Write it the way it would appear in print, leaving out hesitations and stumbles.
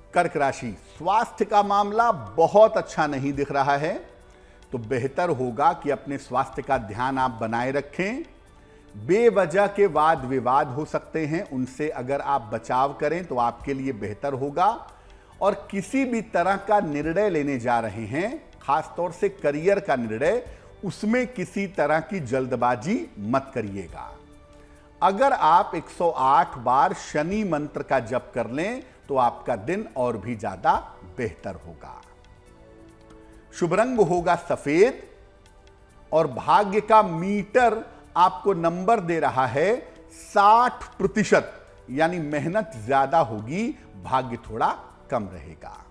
कर्क राशि, स्वास्थ्य का मामला बहुत अच्छा नहीं दिख रहा है, तो बेहतर होगा कि अपने स्वास्थ्य का ध्यान आप बनाए रखें। बेवजह के वाद विवाद हो सकते हैं, उनसे अगर आप बचाव करें तो आपके लिए बेहतर होगा। और किसी भी तरह का निर्णय लेने जा रहे हैं, खासतौर से करियर का निर्णय, उसमें किसी तरह की जल्दबाजी मत करिएगा। अगर आप 108 बार शनि मंत्र का जप कर लें तो आपका दिन और भी ज्यादा बेहतर होगा। शुभ रंग होगा सफेद और भाग्य का मीटर आपको नंबर दे रहा है 60%, यानी मेहनत ज्यादा होगी, भाग्य थोड़ा कम रहेगा।